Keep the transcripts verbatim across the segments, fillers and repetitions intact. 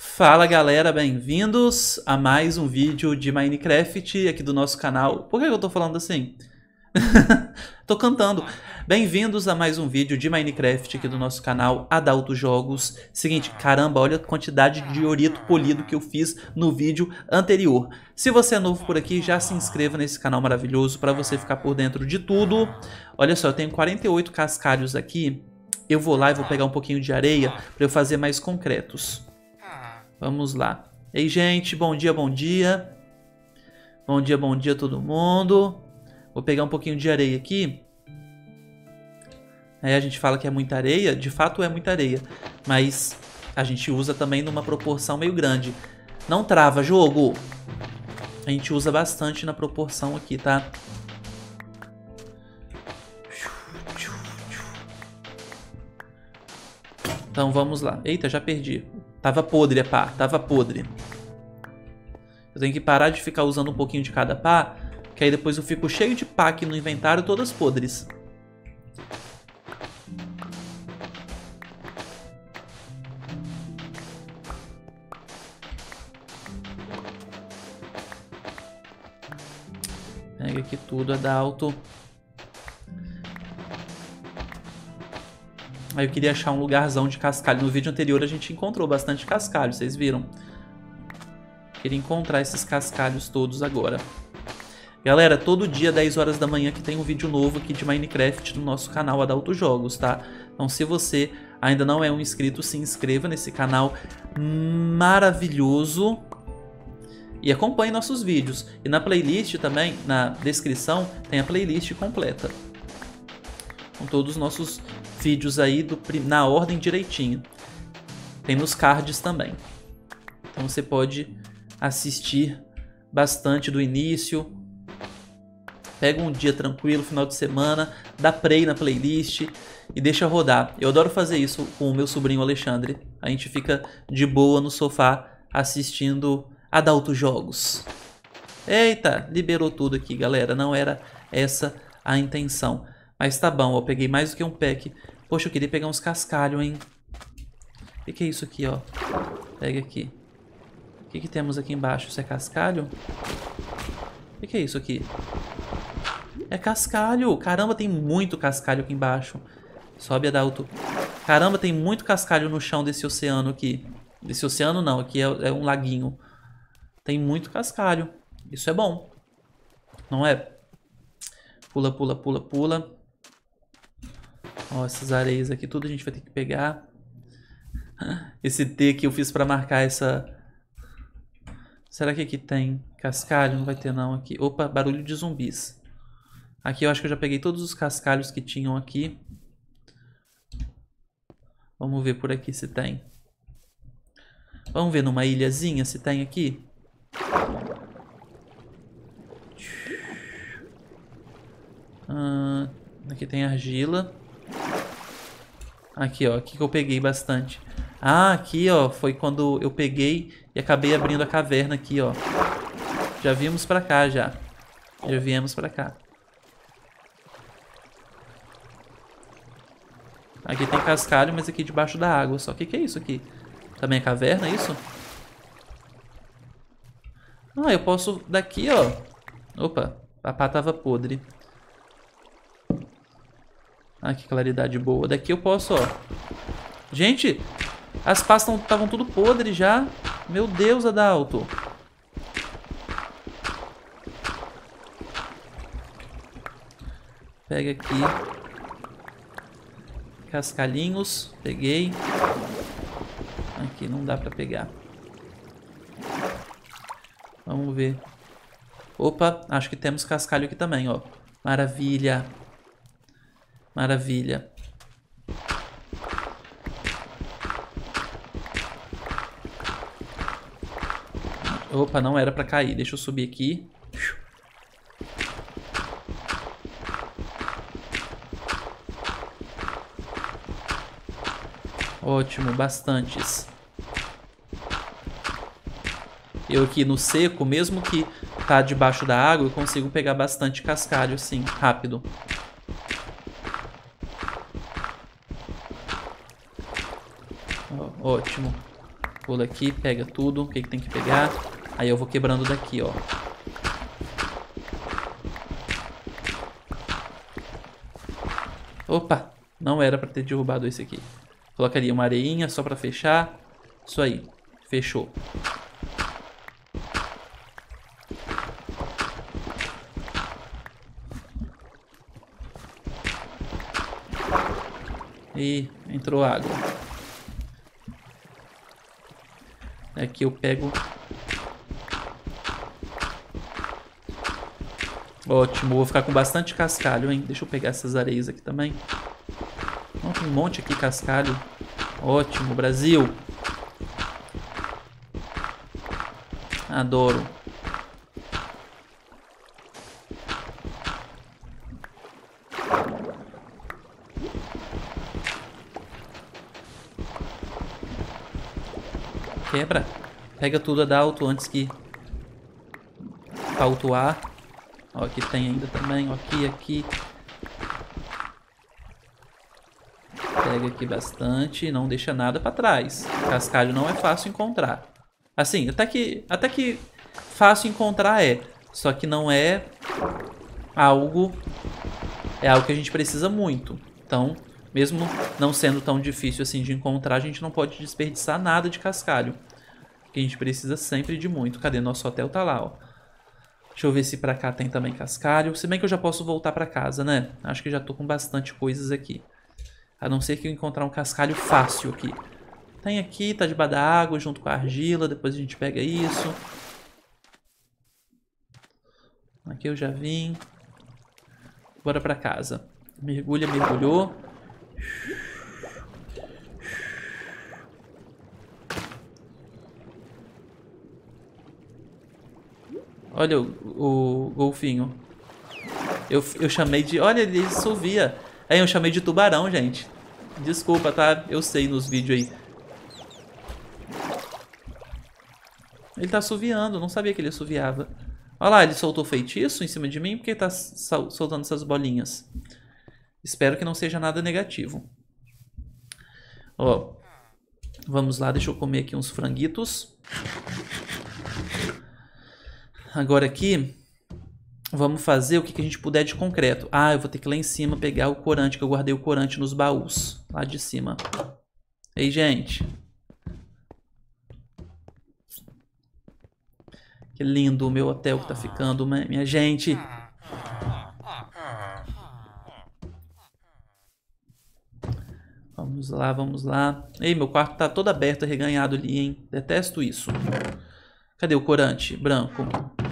Fala galera, bem-vindos a mais um vídeo de Minecraft aqui do nosso canal. Por que eu tô falando assim? Tô cantando. Bem-vindos a mais um vídeo de Minecraft aqui do nosso canal Adalto Jogos. Seguinte, caramba, olha a quantidade de iorito polido que eu fiz no vídeo anterior. Se você é novo por aqui, já se inscreva nesse canal maravilhoso para você ficar por dentro de tudo. Olha só, eu tenho quarenta e oito cascalhos aqui. Eu vou lá e vou pegar um pouquinho de areia para eu fazer mais concretos. Vamos lá. Ei, gente, bom dia, bom dia. Bom dia, bom dia a todo mundo. Vou pegar um pouquinho de areia aqui. Aí a gente fala que é muita areia. De fato é muita areia. Mas a gente usa também numa proporção meio grande. Não trava, jogo. A gente usa bastante na proporção aqui, tá? Então vamos lá. Eita, já perdi. Tava podre a pá, tava podre. Eu tenho que parar de ficar usando um pouquinho de cada pá, que aí depois eu fico cheio de pá aqui no inventário, todas podres. Pega aqui tudo, Adalto. Aí eu queria achar um lugarzão de cascalho. No vídeo anterior a gente encontrou bastante cascalho, vocês viram? Queria encontrar esses cascalhos todos agora. Galera, todo dia, dez horas da manhã, que tem um vídeo novo aqui de Minecraft no nosso canal Adalto Jogos, tá? Então se você ainda não é um inscrito, se inscreva nesse canal maravilhoso. E acompanhe nossos vídeos. E na playlist também, na descrição, tem a playlist completa. Com todos os nossos vídeos aí do, na ordem direitinho. Tem nos cards também. Então você pode assistir bastante do início. Pega um dia tranquilo, final de semana, dá play na playlist e deixa rodar. Eu adoro fazer isso com o meu sobrinho Alexandre. A gente fica de boa no sofá assistindo Adalto Jogos. Eita, liberou tudo aqui, galera. Não era essa a intenção. Mas tá bom, eu peguei mais do que um pack. Poxa, eu queria pegar uns cascalhos, hein? O que, que é isso aqui, ó? Pega aqui. O que, que temos aqui embaixo? Isso é cascalho? O que, que é isso aqui? É cascalho! Caramba, tem muito cascalho aqui embaixo. Sobe, Adalto. Caramba, tem muito cascalho no chão desse oceano aqui. Desse oceano não, aqui é, é um laguinho. Tem muito cascalho. Isso é bom. Não é? Pula, pula, pula, pula. Ó, essas areias aqui, tudo a gente vai ter que pegar. Esse T que eu fiz pra marcar essa... Será que aqui tem cascalho? Não vai ter não aqui. Opa, barulho de zumbis. Aqui eu acho que eu já peguei todos os cascalhos que tinham aqui. Vamos ver por aqui se tem. Vamos ver numa ilhazinha se tem aqui. Ah, aqui tem argila. Aqui, ó. Aqui que eu peguei bastante. Ah, aqui, ó. Foi quando eu peguei e acabei abrindo a caverna aqui, ó. Já vimos pra cá, já. Já viemos pra cá. Aqui tem cascalho, mas aqui debaixo da água só. O que, que é isso aqui? Também é caverna, é isso? Ah, eu posso... Daqui, ó. Opa, a pá tava podre. Ah, que claridade boa. Daqui eu posso, ó. Gente, as pás estavam tudo podres já. Meu Deus, Adalto. Pega aqui. Cascalhinhos. Peguei. Aqui não dá pra pegar. Vamos ver. Opa, acho que temos cascalho aqui também, ó. Maravilha. Maravilha. Opa, não era pra cair. Deixa eu subir aqui. Ótimo, bastantes. Eu aqui no seco, mesmo que tá debaixo da água, eu consigo pegar bastante cascalho assim, rápido. Ó, ótimo. Pula aqui, pega tudo. O que, que tem que pegar? Aí eu vou quebrando daqui, ó. Opa! Não era pra ter derrubado esse aqui. Colocaria uma areinha só pra fechar. Isso aí. Fechou. E entrou água. Aqui eu pego. Ótimo, vou ficar com bastante cascalho, hein? Deixa eu pegar essas areias aqui também. Não, tem um monte aqui, cascalho. Ótimo, Brasil. Adoro. Quebra. Pega tudo da alto antes que falta o ar. Ó, aqui tem ainda também. Ó, aqui, aqui. Pega aqui bastante. Não deixa nada pra trás. Cascalho não é fácil encontrar. Assim, até que, até que fácil encontrar é. Só que não é algo... É algo que a gente precisa muito. Então, mesmo não sendo tão difícil assim de encontrar, a gente não pode desperdiçar nada de cascalho. Porque a gente precisa sempre de muito. Cadê? Nosso hotel tá lá, ó. Deixa eu ver se pra cá tem também cascalho. Se bem que eu já posso voltar pra casa, né? Acho que já tô com bastante coisas aqui. A não ser que eu encontrar um cascalho fácil aqui. Tem aqui, tá debaixo da água, junto com a argila. Depois a gente pega isso. Aqui eu já vim. Bora pra casa. Mergulha, mergulhou. Olha o, o golfinho. Eu, eu chamei de... Olha, ele assovia. Aí eu chamei de tubarão, gente. Desculpa, tá? Eu sei nos vídeos aí. Ele tá assoviando. Não sabia que ele assoviava. Olha lá, ele soltou feitiço em cima de mim. Por que ele tá soltando essas bolinhas? Espero que não seja nada negativo. Ó. Vamos lá, deixa eu comer aqui uns franguitos. Agora aqui, vamos fazer o que, que a gente puder de concreto. Ah, eu vou ter que ir lá em cima pegar o corante, que eu guardei o corante nos baús. Lá de cima. Ei, gente. Que lindo o meu hotel que tá ficando, minha gente. Vamos lá, vamos lá. Ei, meu quarto tá todo aberto, arreganhado ali, hein? Detesto isso. Cadê o corante branco?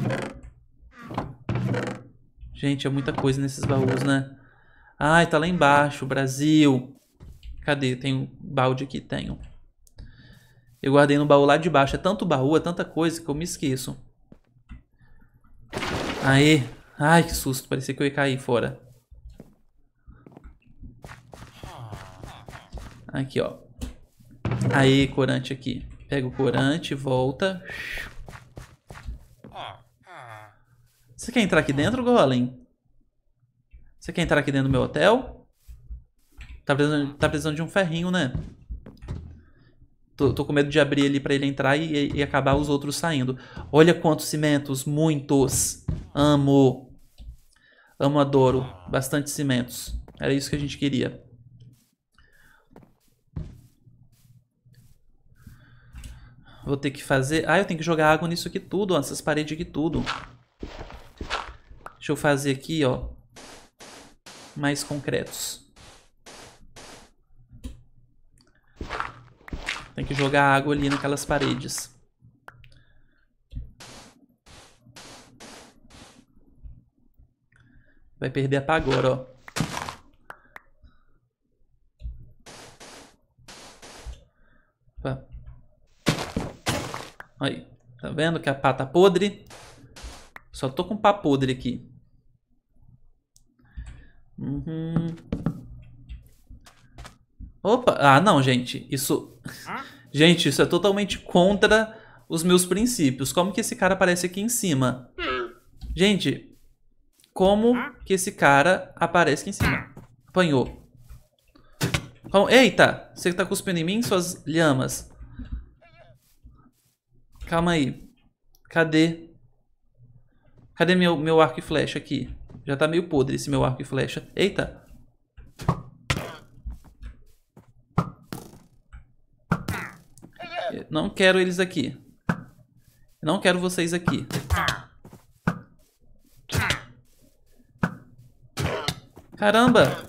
Gente, é muita coisa nesses baús, né? Ai, tá lá embaixo, Brasil. Cadê? Tem um balde aqui? Tenho. Eu guardei no baú lá de baixo. É tanto baú, é tanta coisa que eu me esqueço. Aê. Ai, que susto. Parecia que eu ia cair fora. Aqui, ó. Aê, corante aqui. Pega o corante, volta. Você quer entrar aqui dentro, Golem? Você quer entrar aqui dentro do meu hotel? Tá precisando, tá precisando de um ferrinho, né? Tô, tô com medo de abrir ali pra ele entrar e, e acabar os outros saindo. Olha quantos cimentos. Muitos. Amo. Amo, adoro. Bastante cimentos. Era isso que a gente queria. Vou ter que fazer... Ah, eu tenho que jogar água nisso aqui tudo, ó. Nessas paredes aqui tudo. Deixa eu fazer aqui, ó. Mais concretos. Tem que jogar água ali naquelas paredes. Vai perder a pá agora, ó. Opa. Aí, tá vendo que a pá tá podre? Só tô com pá podre aqui. Uhum. Opa, ah não, gente, isso... Gente, isso é totalmente contra os meus princípios. Como que esse cara aparece aqui em cima? Gente, como que esse cara aparece aqui em cima? Apanhou. Eita, você tá cuspindo em mim, suas lhamas? Calma aí. Cadê? Cadê meu, meu arco e flecha aqui? Já tá meio podre esse meu arco e flecha. Eita. Eu não quero eles aqui. Eu não quero vocês aqui. Caramba!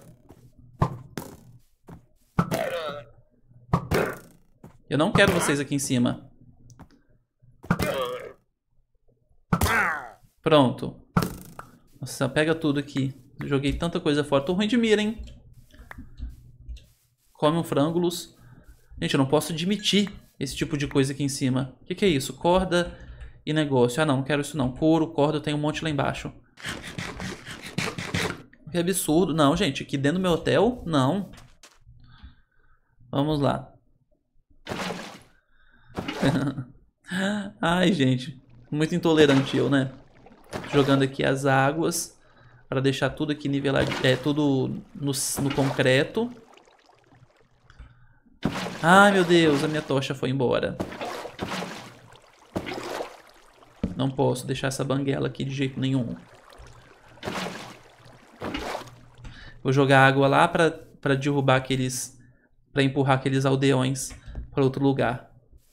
Eu não quero vocês aqui em cima. Pronto. Nossa, pega tudo aqui. Joguei tanta coisa fora. Tô ruim de mira, hein? Come um frângulos. Gente, eu não posso admitir esse tipo de coisa aqui em cima. O que, que é isso? Corda e negócio. Ah, não, não quero isso não. Couro, corda, eu tenho um monte lá embaixo. Que absurdo. Não, gente, aqui dentro do meu hotel, não. Vamos lá. Ai, gente. Muito intolerante eu, né? Jogando aqui as águas. Para deixar tudo aqui nivelado. É, tudo no, no concreto. Ai, meu Deus. A minha tocha foi embora. Não posso deixar essa banguela aqui de jeito nenhum. Vou jogar água lá para para derrubar aqueles... Para empurrar aqueles aldeões para outro lugar.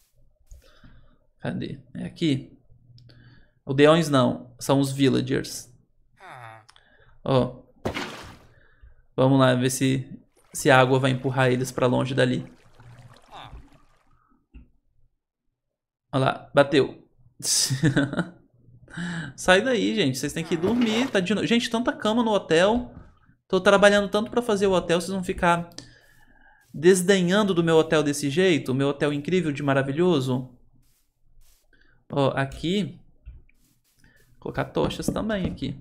Cadê? É aqui? Aldeões não. São os villagers. Ó. Vamos lá ver se, se a água vai empurrar eles para longe dali. Olha lá. Bateu. Sai daí, gente. Vocês têm que dormir. Tá de no... Gente, tanta cama no hotel. Tô trabalhando tanto para fazer o hotel. Vocês vão ficar desdenhando do meu hotel desse jeito? O meu hotel incrível de maravilhoso. Ó, aqui. Vou colocar tochas também aqui.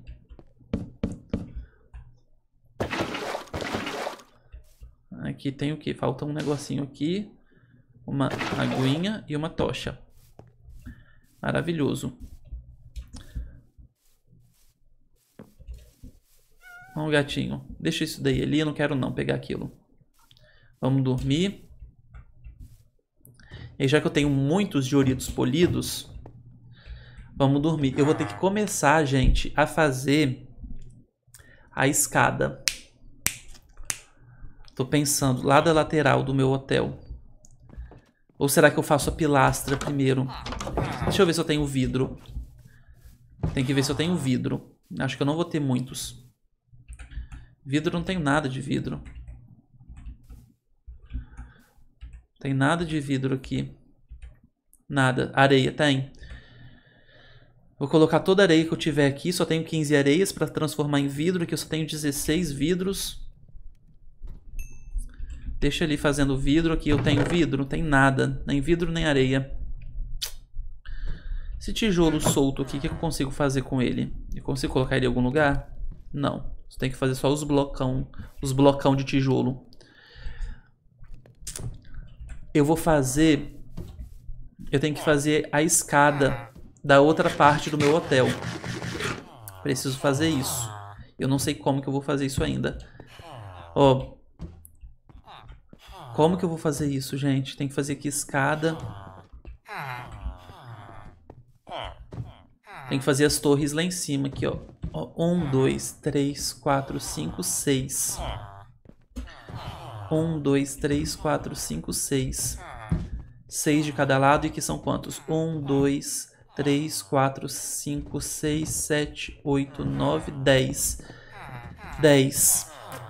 Aqui tem o que? Falta um negocinho aqui. Uma aguinha e uma tocha. Maravilhoso. Ó, gatinho. Deixa isso daí ali. Eu não quero não pegar aquilo. Vamos dormir. E já que eu tenho muitos dioritos polidos, vamos dormir. Eu vou ter que começar, gente, a fazer a escada. Tô pensando lá da lateral do meu hotel. Ou será que eu faço a pilastra primeiro? Deixa eu ver se eu tenho vidro. Tem que ver se eu tenho vidro. Acho que eu não vou ter muitos. Vidro, não tenho nada de vidro. Tem nada de vidro aqui. Nada. Areia, tem. Vou colocar toda a areia que eu tiver aqui. Só tenho quinze areias para transformar em vidro. Aqui eu só tenho dezesseis vidros. Deixa ali fazendo vidro. Aqui eu tenho vidro. Não tem nada. Nem vidro, nem areia. Esse tijolo solto aqui, o que eu consigo fazer com ele? Eu consigo colocar ele em algum lugar? Não. Você tem que fazer só os blocão. Os blocão de tijolo. Eu vou fazer... Eu tenho que fazer a escada da outra parte do meu hotel. Preciso fazer isso. Eu não sei como que eu vou fazer isso ainda. Ó... Como que eu vou fazer isso, gente? Tem que fazer aqui escada. Tem que fazer as torres lá em cima, aqui, ó. ó um, dois, três, quatro, cinco, seis. Um, dois, três, quatro, cinco, seis. Seis de cada lado. E aqui são quantos? Um, dois, três, quatro, cinco, seis, sete, oito, nove, dez. Dez.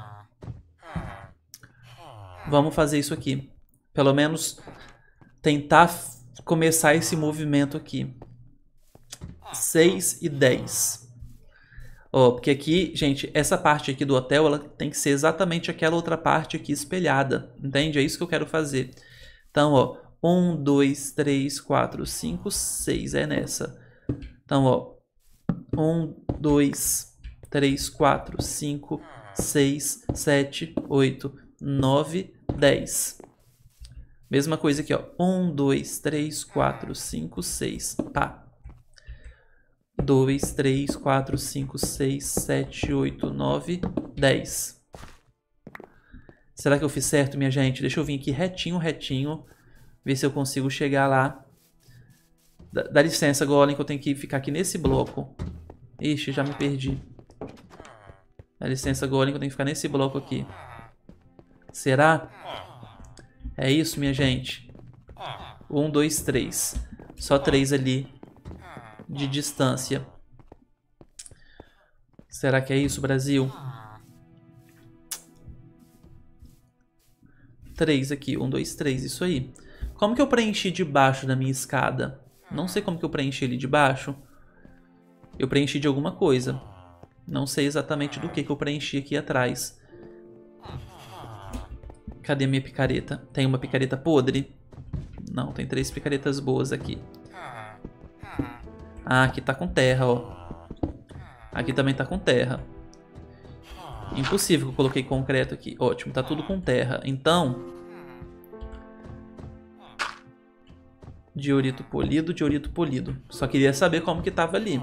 Vamos fazer isso aqui. Pelo menos tentar começar esse movimento aqui. seis e dez. Ó, porque aqui, gente, essa parte aqui do hotel, ela tem que ser exatamente aquela outra parte aqui espelhada. Entende? É isso que eu quero fazer. Então, ó. um, dois, três, quatro, cinco, seis. É nessa. Então, ó. um, dois, três, quatro, cinco, seis, sete, oito, nove, dez. Mesma coisa aqui, ó. um, dois, três, quatro, cinco, seis. Pá. dois, três, quatro, cinco, seis, sete, oito, nove, dez. Será que eu fiz certo, minha gente? Deixa eu vir aqui retinho, retinho. Ver se eu consigo chegar lá. Dá, dá licença, Golem, que eu tenho que ficar aqui nesse bloco. Ixi, já me perdi. Dá licença, Golem, que eu tenho que ficar nesse bloco aqui. Será? É isso, minha gente. Um, dois, três. Só três ali de distância. Será que é isso, Brasil? Três aqui. Um, dois, três. Isso aí. Como que eu preenchi de baixo da minha escada? Não sei como que eu preenchi ele de baixo. Eu preenchi de alguma coisa. Não sei exatamente do que que eu preenchi aqui atrás. Cadê minha picareta? Tem uma picareta podre? Não, tem três picaretas boas aqui. Ah, aqui tá com terra, ó. Aqui também tá com terra. Impossível que eu coloquei concreto aqui. Ótimo, tá tudo com terra. Então... diorito polido, diorito polido. Só queria saber como que tava ali.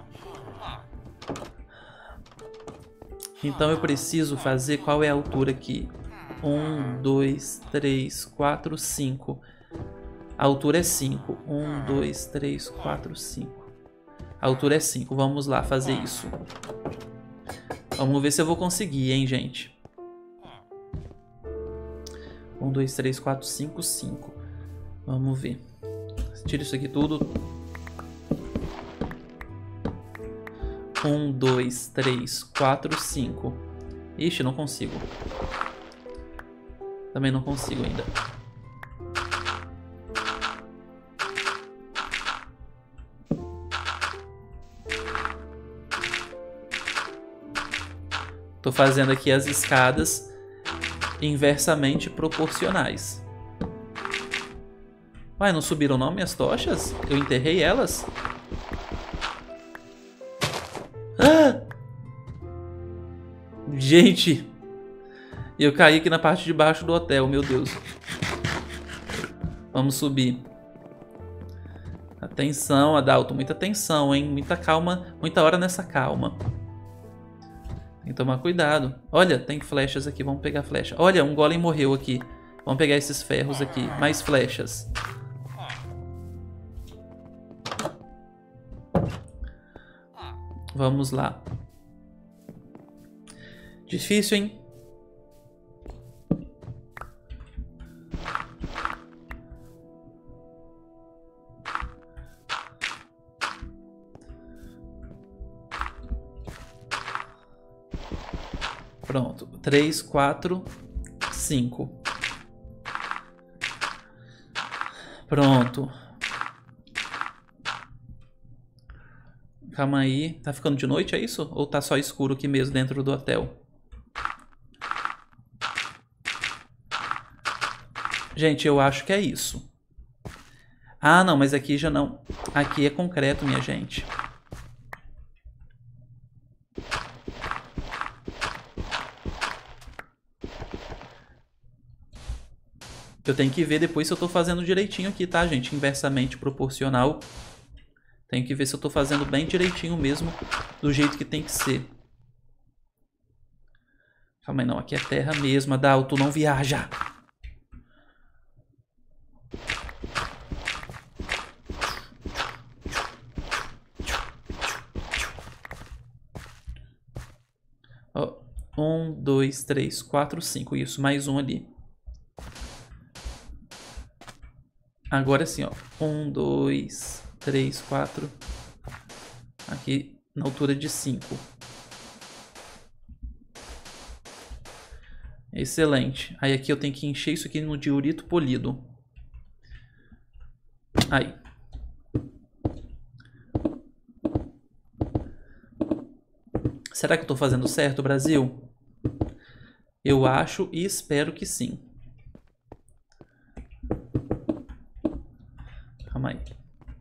Então eu preciso fazer qual é a altura aqui. Um, dois, três, quatro, cinco. A altura é cinco. Um, dois, três, quatro, cinco. A altura é cinco. Vamos lá fazer isso. Vamos ver se eu vou conseguir, hein, gente. Um, dois, três, quatro, cinco, cinco. Vamos ver. Tira isso aqui tudo. Um, dois, três, quatro, cinco. Ixi, não consigo. Também não consigo ainda. Tô fazendo aqui as escadas inversamente proporcionais. Ué, não subiram não minhas tochas? Eu enterrei elas? Ah! Gente! Eu caí aqui na parte de baixo do hotel, meu Deus. Vamos subir. Atenção, Adalto, muita atenção, hein? Muita calma, muita hora nessa calma. Tem que tomar cuidado. Olha, tem flechas aqui, vamos pegar flecha. Olha, um golem morreu aqui. Vamos pegar esses ferros aqui, mais flechas. Vamos lá. Difícil, hein? Pronto. Três, quatro, cinco. Pronto. Calma aí. Tá ficando de noite, é isso? Ou tá só escuro aqui mesmo dentro do hotel? Gente, eu acho que é isso. Ah, não, mas aqui já não. Aqui é concreto, minha gente. Eu tenho que ver depois se eu tô fazendo direitinho aqui, tá, gente? Inversamente proporcional. Tenho que ver se eu tô fazendo bem direitinho mesmo, do jeito que tem que ser. Calma aí, não. Aqui é terra mesmo, Adalto. Não viaja. Ó, um, dois, três, quatro, cinco. Isso, mais um ali. Agora sim, ó. Um, dois... três, quatro. Aqui na altura de cinco. Excelente. Aí aqui eu tenho que encher isso aqui no diorito polido. Aí. Será que eu tô fazendo certo, Brasil? Eu acho e espero que sim. Calma aí.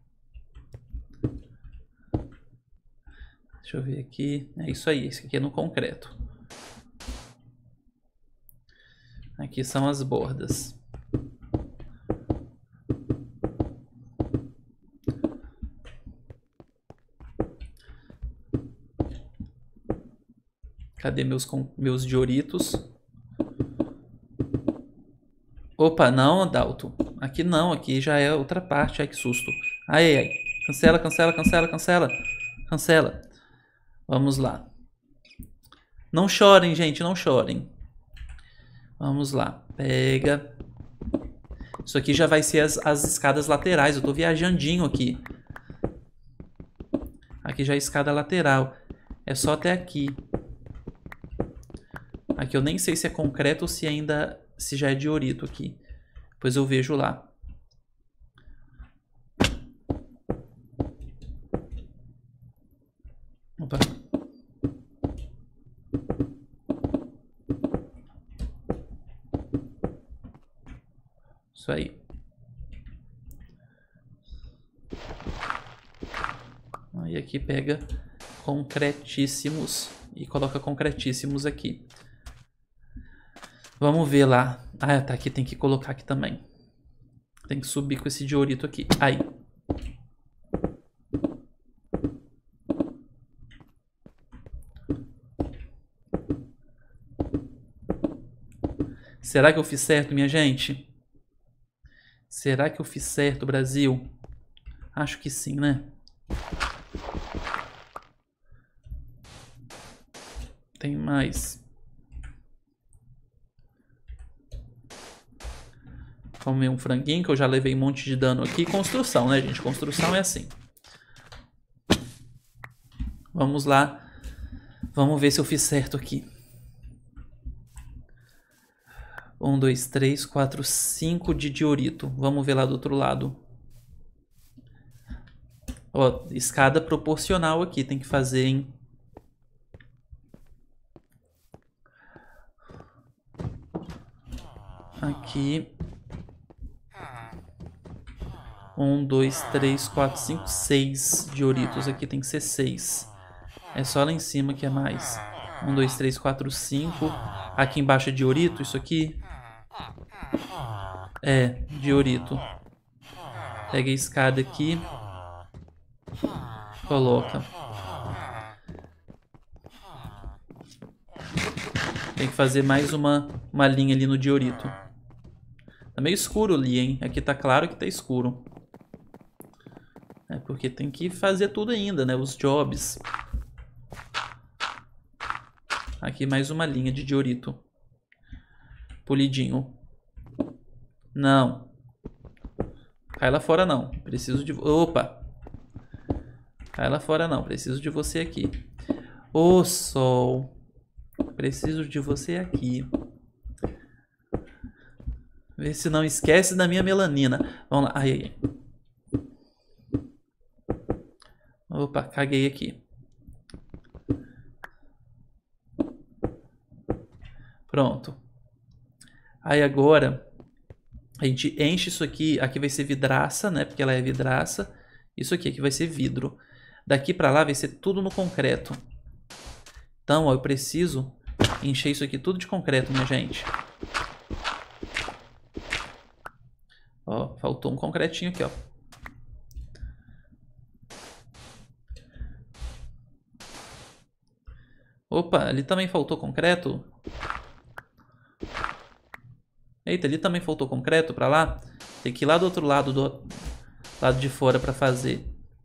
Deixa eu ver aqui. É isso aí. Esse aqui é no concreto. Aqui são as bordas. Cadê meus, meus dioritos? Opa, não, Adalto. Aqui não, aqui já é outra parte. Ai, que susto. Ai, ai. Cancela, cancela, cancela, cancela. Cancela. Vamos lá. Não chorem, gente, não chorem. Vamos lá. Pega. Isso aqui já vai ser as, as escadas laterais. Eu tô viajandinho aqui. Aqui já é a escada lateral. É só até aqui. Aqui eu nem sei se é concreto ou se ainda... se já é diorito aqui. Depois eu vejo lá. Opa. Isso aí. Aí aqui pega concretíssimos e coloca concretíssimos aqui. Vamos ver lá. Ah, tá aqui, tem que colocar aqui também. Tem que subir com esse diorito aqui. Aí. Será que eu fiz certo, minha gente? Será que eu fiz certo, Brasil? Acho que sim, né? Tem mais. Comer um franguinho, que eu já levei um monte de dano aqui. Construção, né, gente? Construção é assim. Vamos lá. Vamos ver se eu fiz certo aqui. Um, dois, três, quatro, cinco de diorito. Vamos ver lá do outro lado. Ó, escada proporcional aqui. Tem que fazer, hein? Aqui. Um, dois, três, quatro, cinco, seis dioritos. Aqui tem que ser seis. É só lá em cima que é mais. Um, dois, três, quatro, cinco. Aqui embaixo é diorito, isso aqui. É, diorito. Pega a escada aqui. Coloca. Tem que fazer mais uma, uma linha ali no diorito. Tá meio escuro ali, hein? Aqui tá claro que tá escuro. É porque tem que fazer tudo ainda, né? Os jobs. Aqui mais uma linha de diorito. Polidinho. Não. Cai lá fora não. Preciso de... Opa! Cai lá fora não. Preciso de você aqui. Ô, sol. Preciso de você aqui. Vê se não esquece da minha melanina. Vamos lá. Ai, ai, ai. Opa, caguei aqui. Pronto. Aí agora a gente enche isso aqui. Aqui vai ser vidraça, né? Porque ela é vidraça. Isso aqui, aqui vai ser vidro. Daqui pra lá vai ser tudo no concreto. Então, ó, eu preciso encher isso aqui tudo de concreto, minha gente. Ó, faltou um concretinho aqui, ó. Opa, ali também faltou concreto. Eita, ali também faltou concreto pra lá. Tem que ir lá do outro lado, do lado de fora pra fazer.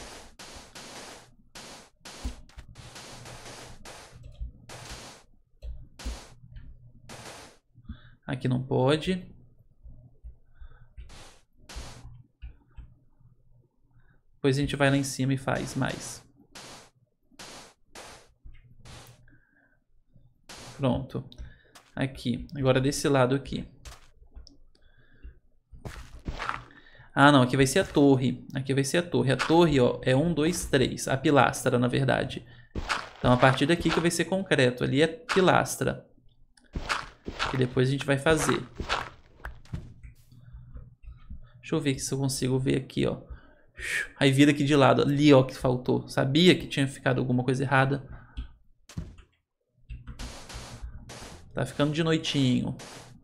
Aqui não pode. Depois a gente vai lá em cima e faz mais. Pronto. Aqui. Agora desse lado aqui. Ah, não. Aqui vai ser a torre. Aqui vai ser a torre. A torre, ó, é um, dois, três. A pilastra, na verdade. Então, a partir daqui que vai ser concreto. Ali é pilastra. E depois a gente vai fazer. Deixa eu ver se eu consigo ver aqui, ó. Aí vira aqui de lado. Ali, ó, que faltou. Sabia que tinha ficado alguma coisa errada. Tá ficando de noitinho.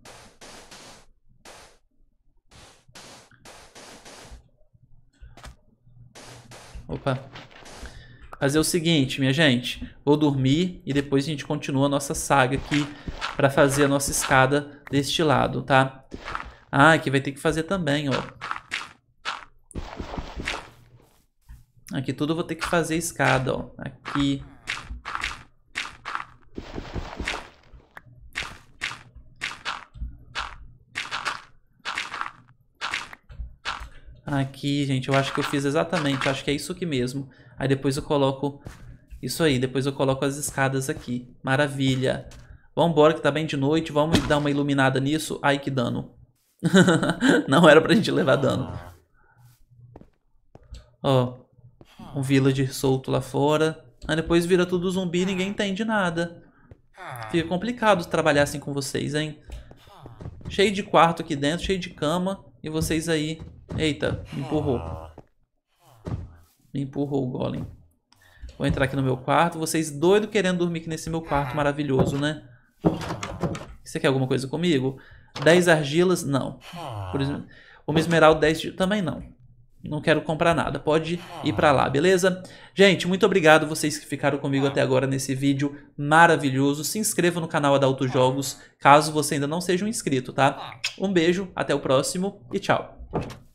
Opa. Fazer o seguinte, minha gente. Vou dormir e depois a gente continua a nossa saga aqui para fazer a nossa escada deste lado, tá? Ah, aqui vai ter que fazer também, ó. Aqui tudo eu vou ter que fazer escada, ó. Aqui. Aqui, gente, eu acho que eu fiz exatamente. Eu acho que é isso aqui mesmo. Aí depois eu coloco... Isso aí, depois eu coloco as escadas aqui. Maravilha. Vambora que tá bem de noite. Vamos dar uma iluminada nisso. Ai, que dano. Não era pra gente levar dano. Ó. Um villager solto lá fora. Aí depois vira tudo zumbi e ninguém entende nada. Fica complicado trabalhar assim com vocês, hein? Cheio de quarto aqui dentro, cheio de cama. E vocês aí... Eita, me empurrou. Me empurrou o golem. Vou entrar aqui no meu quarto. Vocês doidos querendo dormir aqui nesse meu quarto maravilhoso, né? Você quer alguma coisa comigo? dez argilas? Não. Por exemplo, uma esmeralda dez... Também não. Não quero comprar nada. Pode ir pra lá, beleza? Gente, muito obrigado vocês que ficaram comigo até agora nesse vídeo maravilhoso. Se inscreva no canal Adalto Jogos, caso você ainda não seja um inscrito, tá? Um beijo, até o próximo e tchau.